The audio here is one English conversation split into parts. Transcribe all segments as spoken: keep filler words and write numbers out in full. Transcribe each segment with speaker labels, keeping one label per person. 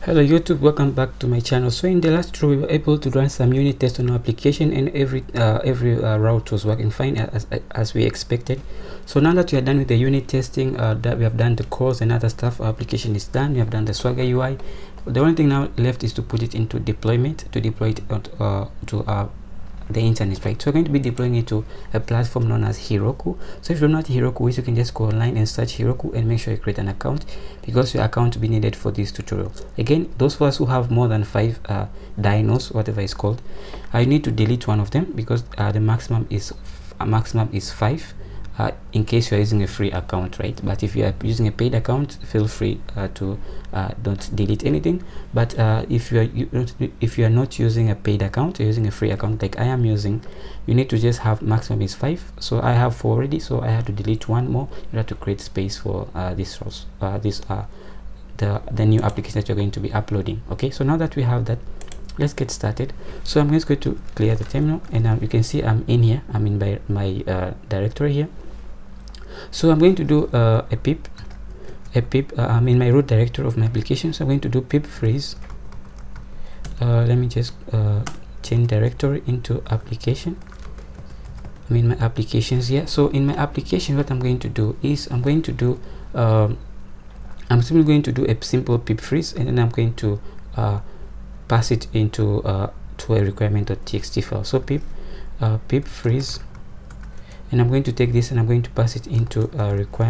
Speaker 1: Hello YouTube, welcome back to my channel. So in the last tutorial we were able to run some unit tests on our application, and every uh, every uh, route was working fine as, as we expected. So now that we are done with the unit testing, uh, that we have done the course and other stuff, our application is done. We have done the Swagger U I. The only thing now left is to put it into deployment, to deploy it uh, to our the internet, right? So we're going to be deploying it to a platform known as Heroku. So if you're not Heroku, you can just go online and search Heroku and make sure you create an account, because your account will be needed for this tutorial. Again, those of us who have more than five uh, dynos, whatever it's called, I need to delete one of them, because uh, the maximum is uh, maximum is five. Uh, in case you're using a free account, right? But if you are using a paid account, feel free uh, to uh, don't delete anything. But uh, if you are you, if you are not using a paid account, you're using a free account like I am using, you need to just have maximum is five. So I have four already, so I have to delete one more. You have to create space for uh, this uh, this uh, the the new application that you're going to be uploading. Okay, so now that we have that, let's get started. So I'm just going to clear the terminal, and um, you can see I'm in here. I'm in my, my uh, directory here. So I'm going to do uh, a pip a pip uh, I'm in my root directory of my application, so I'm going to do pip freeze. Uh, let me just uh, change directory into application. I'm in my applications here. So in my application, what I'm going to do is I'm going to do um, I'm simply going to do a simple pip freeze, and then I'm going to uh, pass it into uh, to a requirement.txt file. So pip uh, pip freeze, and I'm going to take this and I'm going to pass it into uh,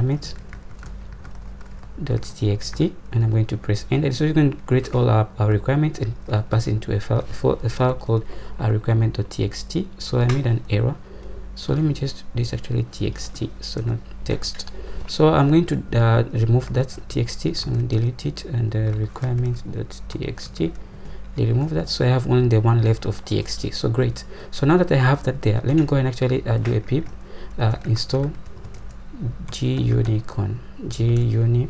Speaker 1: requirements.txt, and I'm going to press enter. So you can create all our, our requirements and uh, pass it into a file for a file called uh, requirement.txt. So I made an error, so let me just this actually txt, so not text. So I'm going to uh, remove that txt, so I'm going to delete it, and uh, requirements.txt, they remove that, so I have only the one left of txt. So great. So now that I have that there, let me go and actually uh, do a pip uh, install gunicorn guni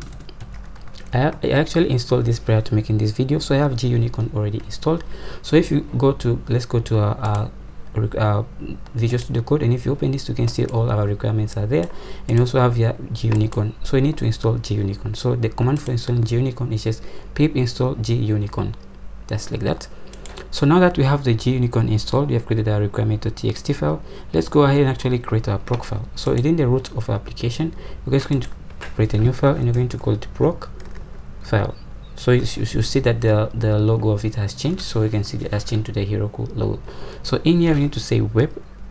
Speaker 1: I, I actually installed this prior to making this video, so I have gunicorn already installed. So if you go to let's go to our, our Uh, Visual Studio Code, and if you open this, you can see all our requirements are there, and you also have your gunicorn. So you need to install gunicorn. So the command for installing gunicorn is just pip install gunicorn, just like that. So now that we have the gunicorn installed, we have created our requirement.txt file. Let's go ahead and actually create our proc file. So within the root of our application, we're just going to create a new file, and you're going to call it proc file. So you, you see that the the logo of it has changed, so you can see it has changed to the Heroku logo. So in here we need to say web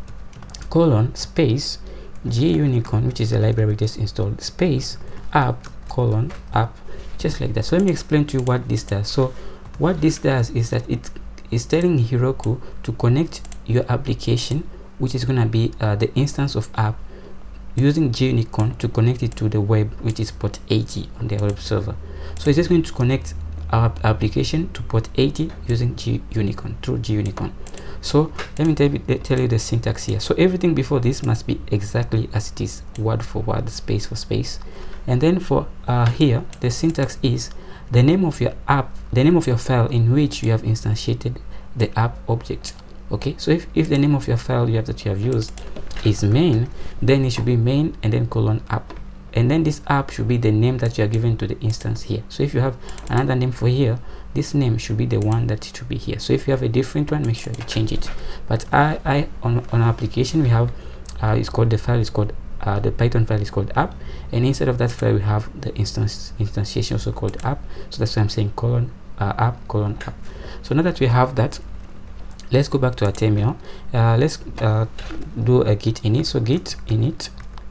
Speaker 1: colon space gunicorn, which is a library just installed, space app colon app, just like that. So let me explain to you what this does. So what this does is that it is telling Heroku to connect your application, which is going to be uh, the instance of app, using gunicorn to connect it to the web, which is port eighty on the web server. So it's just going to connect our application to port eighty using gunicorn, through gunicorn. So let me tell you, tell you the syntax here. So everything before this must be exactly as it is, word for word, space for space. And then for uh, here, the syntax is the name of your app, the name of your file in which you have instantiated the app object. Okay, so if, if the name of your file you have that you have used is main, then it should be main and then colon app, and then this app should be the name that you are given to the instance here. So if you have another name for here, this name should be the one that it should be here. So if you have a different one, make sure you change it. But I, I on, on our application we have uh, it's called the file is called uh, the Python file is called app, and inside of that file we have the instance instantiation also called app. So that's why I'm saying colon uh, app colon app. So now that we have that, let's go back to our terminal. Uh, let's uh, do a git init. So git init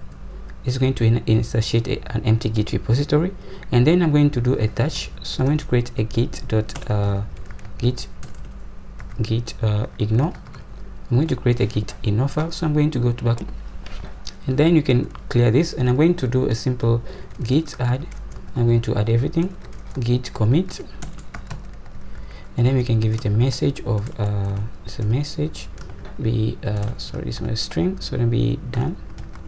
Speaker 1: is going to in instantiate a, an empty git repository, and then I'm going to do a touch. So I'm going to create a git dot uh, git git uh, ignore. I'm going to create a git ignore file. So I'm going to go to back, and then you can clear this, and I'm going to do a simple git add. I'm going to add everything, git commit, and then we can give it a message of uh it's a message be uh sorry this one is string, so then be done.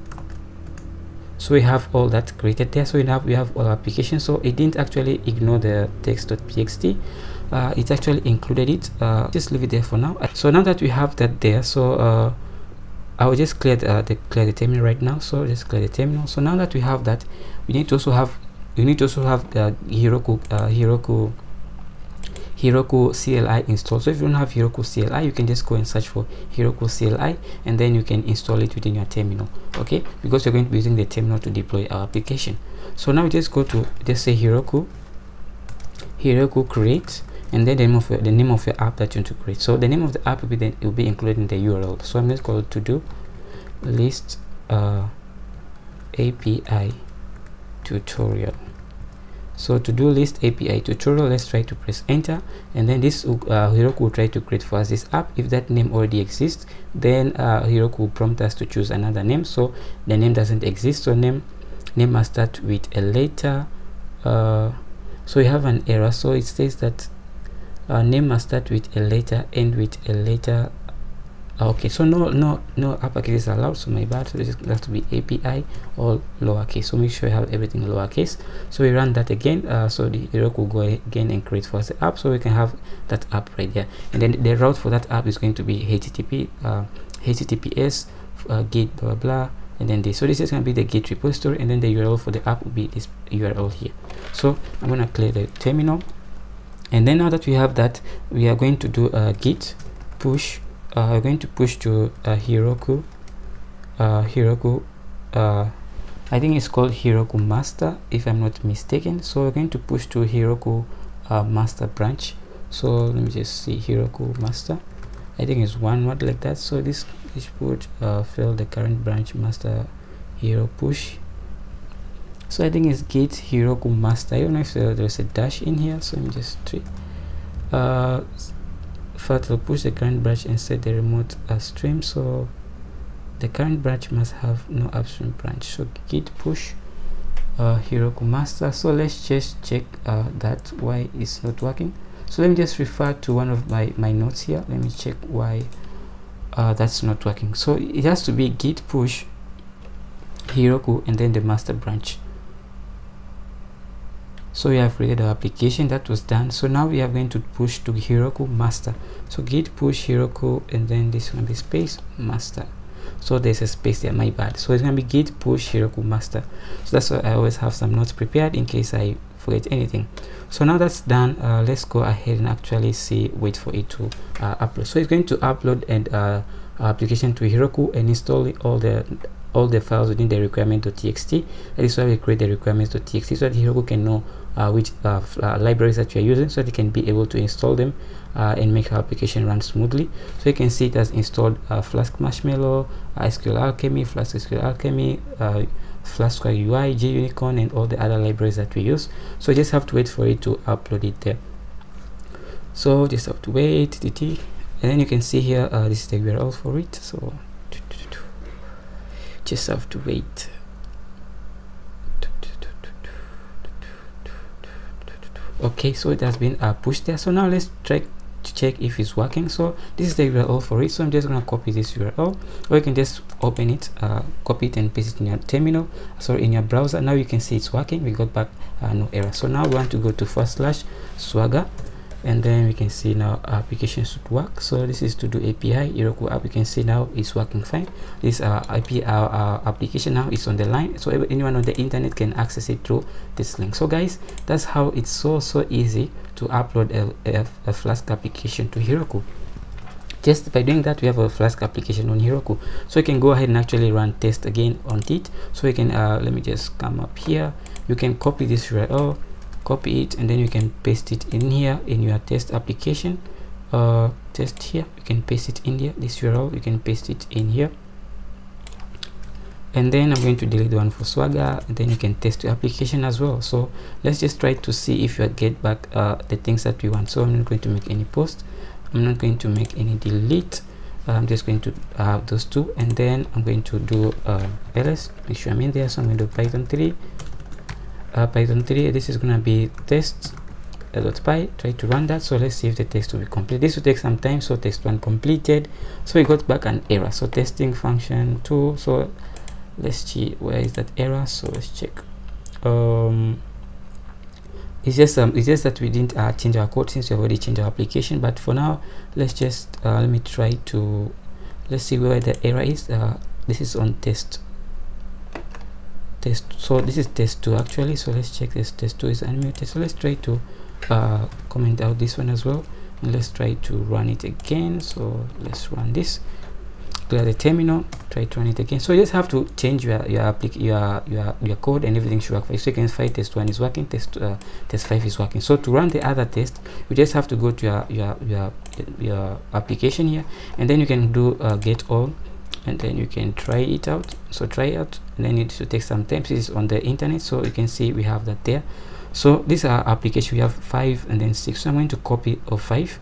Speaker 1: So we have all that created there. So we have we have all our applications. So it didn't actually ignore the text.txt, uh it actually included it. Uh just leave it there for now. So now that we have that there, so uh I will just clear the, uh, the clear the terminal right now. So just clear the terminal. So now that we have that, we need to also have you need to also have the Heroku uh Heroku Heroku C L I installed. So if you don't have Heroku C L I, you can just go and search for Heroku C L I, and then you can install it within your terminal, okay, because you're going to be using the terminal to deploy our application. So now just go to, just say Heroku Heroku create, and then the name of your, the name of your app that you want to create. So the name of the app will be then it will be included in the U R L. So I'm just going to do list uh, A P I tutorial. So to do list A P I tutorial, let's try to press enter, and then this uh, Heroku will try to create for us this app. If that name already exists, then uh, Heroku will prompt us to choose another name. So the name doesn't exist, so name name must start with a letter. Uh, so you have an error, so it says that uh, name must start with a letter, end with a letter. Okay, so no no no uppercase is allowed, so my bad. So this has to be A P I or lowercase. So make sure you have everything lowercase. So we run that again. Uh, so the Heroku will go again and create for us the app, so we can have that app right there. And then the route for that app is going to be H T T P, uh, H T T P S, uh, git blah, blah blah, and then this. So this is going to be the git repository, and then the U R L for the app will be this U R L here. So I'm going to clear the terminal, and then now that we have that, we are going to do a git push. Uh, we're going to push to uh, Heroku uh, Heroku uh, I think it's called Heroku master if I'm not mistaken. So we're going to push to Heroku uh, master branch. So let me just see, Heroku master, I think it's one word like that. So this this would uh, fill the current branch master hero push. So I think it's git Heroku master. I don't know if there, there's a dash in here, so let me just try. uh First, will push the current branch and set the remote uh, stream. So the current branch must have no upstream branch. So git push uh, Heroku master. So let's just check uh, that why it's not working. So let me just refer to one of my my notes here. Let me check why uh, that's not working. So it has to be git push Heroku and then the master branch. So we have created our application, that was done. So now we are going to push to Heroku master. So git push Heroku, and then this one be space master. So there's a space there, my bad. So it's gonna be git push Heroku master. So that's why I always have some notes prepared in case I forget anything. So now that's done, uh, let's go ahead and actually see, wait for it to uh, upload. So it's going to upload and uh, application to Heroku and install all the all the files within the requirement.txt. That is why we create the requirements.txt, so that Heroku can know uh, which uh, uh, libraries that you are using, so that you can be able to install them uh, and make our application run smoothly. So you can see it has installed uh, Flask Marshmallow, uh, S Q L Alchemy, Flask S Q L Alchemy, uh, Flask U I, JUnicorn, and all the other libraries that we use. So you just have to wait for it to upload it there. So just have to wait, and then you can see here uh, this is the U R L for it. So just have to wait. Okay, so it has been uh, pushed there. So now let's try to check if it's working. So this is the U R L for it. So I'm just gonna copy this U R L, or you can just open it, uh, copy it and paste it in your terminal, sorry, in your browser. Now you can see it's working. We got back uh, no error. So now we want to go to forward slash swagger, and then we can see now our application should work. So this is to do A P I Heroku app. You can see now it's working fine. This uh, I P our, our application now is on the line, so anyone on the internet can access it through this link. So guys, that's how it's so so easy to upload a, a, a Flask application to Heroku. Just by doing that, we have a Flask application on Heroku. So you can go ahead and actually run test again on it. So you can uh, let me just come up here. You can copy this U R L, copy it, and then you can paste it in here in your test application. Uh, test here, you can paste it in here. This U R L, you can paste it in here. And then I'm going to delete the one for Swagger, and then you can test your application as well. So let's just try to see if you get back uh, the things that we want. So I'm not going to make any post. I'm not going to make any delete. Uh, I'm just going to have those two, and then I'm going to do uh, ls. Make sure I'm in there. So I'm going to do Python three. Uh, Python three. This is gonna be test.py. Try to run that. So let's see if the test will be complete. This will take some time. So test one completed. So we got back an error. So testing function two. So let's see where is that error. So let's check. Um, it's just um, it's just that we didn't uh, change our code since we have already changed our application. But for now, let's just uh, let me try to let's see where the error is. Uh, this is on test. Test. So this is test two actually. So let's check this. Test two is unmuted. So let's try to uh, comment out this one as well, and let's try to run it again. So let's run this, clear the terminal, try to run it again. So you just have to change your your applic your your your code, and everything should work. So you can find test one is working, test uh, test five is working. So to run the other test, you just have to go to your your your, your application here, and then you can do uh, get all, and then you can try it out. So try it out, and then it should take some time. This is on the internet, so you can see we have that there. So this is our application. We have five and then six. So I'm going to copy of five.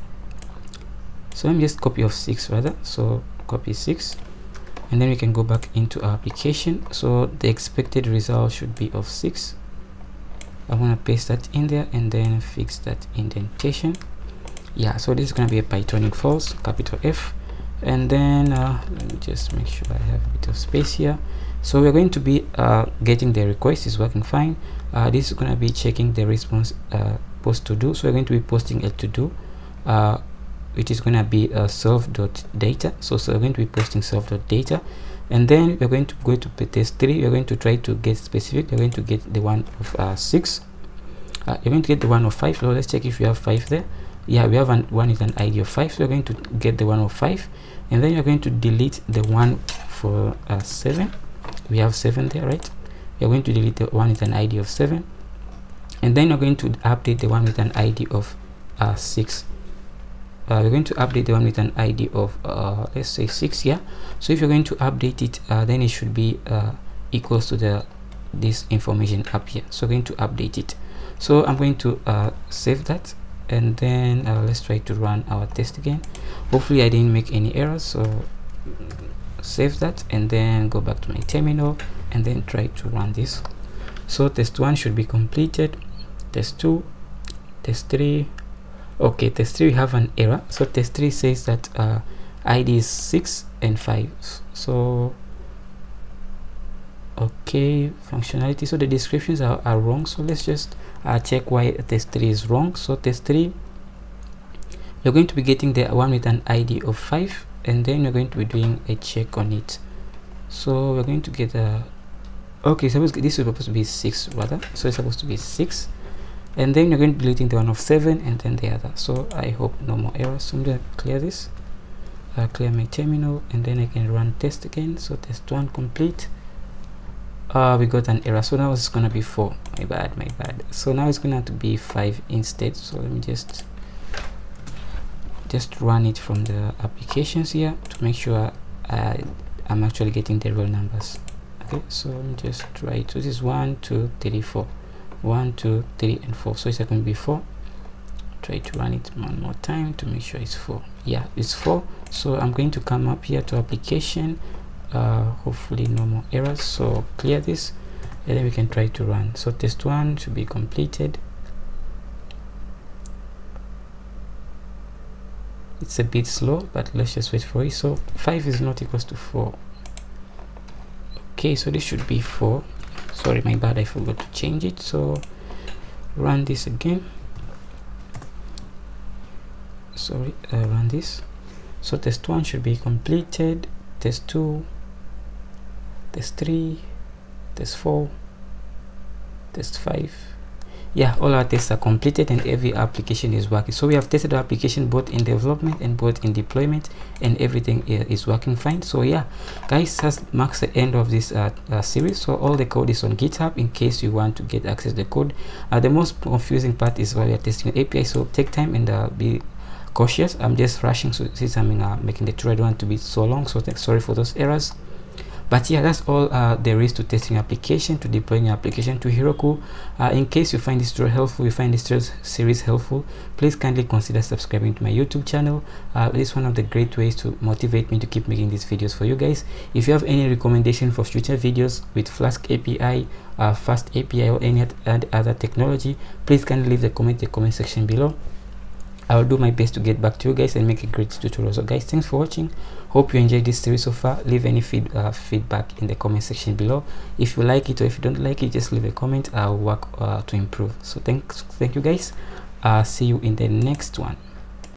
Speaker 1: So let me just copy of six rather. So copy six, and then we can go back into our application. So the expected result should be of six. I want to paste that in there and then fix that indentation. Yeah, so this is going to be a Pythonic false, capital F, and then uh, let me just make sure I have a bit of space here. So we're going to be uh, getting the request is working fine. Uh, this is going to be checking the response uh, post to do. So we're going to be posting a to do, uh, which is going to be uh, self.data. So, so we're going to be posting self.data, and then we're going to go to test three. We're going to try to get specific. We're going to get the one of uh, six. Uh, you're going to get the one of five. So let's check if you have five there. Yeah, we have an, one with an I D of five. So we're going to get the one of five, and then you're going to delete the one for uh, seven. We have seven there, right? You're going to delete the one with an I D of seven, and then you're going to update the one with an I D of uh, six. Uh, we're going to update the one with an I D of uh, let's say six here. So if you're going to update it, uh, then it should be uh, equals to the this information up here. So we're going to update it. So I'm going to uh, save that, and then uh, let's try to run our test again. Hopefully I didn't make any errors. So save that, and then go back to my terminal, and then try to run this. So test one should be completed, test two, test three. Okay, test three we have an error. So test three says that uh, I D is six and five. So okay, functionality, so the descriptions are, are wrong. So let's just uh, check why test three is wrong. So test three, you're going to be getting the one with an I D of five, and then you're going to be doing a check on it. So we're going to get a okay, suppose this is supposed to be six rather. So it's supposed to be six, and then you're going to be deleting the one of seven and then the other. So I hope no more errors. So I'm going to clear this, uh, clear my terminal, and then I can run test again. So test one complete. Uh, we got an error. So now it's gonna be four. My bad, my bad. So now it's gonna have to be five instead. So let me just just run it from the applications here to make sure I, I'm actually getting the real numbers. Okay, so let me just try it. So this is one, two, three, four. One, two, three, and four. So it's going to be four. Try to run it one more time to make sure it's four. Yeah, it's four. So I'm going to come up here to application. Uh, hopefully no more errors. So clear this, and then we can try to run. So test one should be completed. It's a bit slow, but let's just wait for it. So five is not equals to four. Okay, so this should be four. Sorry, my bad, I forgot to change it. So run this again. Sorry, uh, run this. So test one should be completed. Test two, test three, test four, test five. Yeah, all our tests are completed and every application is working. So we have tested our application both in development and both in deployment, and everything is working fine. So yeah guys, that marks the end of this uh, uh, series. So all the code is on GitHub in case you want to get access to the code. Uh, the most confusing part is while we are testing the A P I, so take time and uh, be cautious. I'm just rushing, so since I'm uh, making the tutorial, I don't want to be so long, so sorry for those errors. But yeah, that's all uh, there is to testing application, to deploying your application to Heroku. Uh, in case you find this tutorial helpful, you find this series helpful, please kindly consider subscribing to my YouTube channel. Uh, it is one of the great ways to motivate me to keep making these videos for you guys. If you have any recommendation for future videos with Flask A P I, uh, Fast A P I, or any other technology, please kindly leave the comment in the comment section below. I'll do my best to get back to you guys and make a great tutorial. So guys, thanks for watching. Hope you enjoyed this series so far. Leave any feed, uh, feedback in the comment section below. If you like it or if you don't like it, just leave a comment. I'll work uh, to improve. So thanks, thank you guys. Uh, see you in the next one.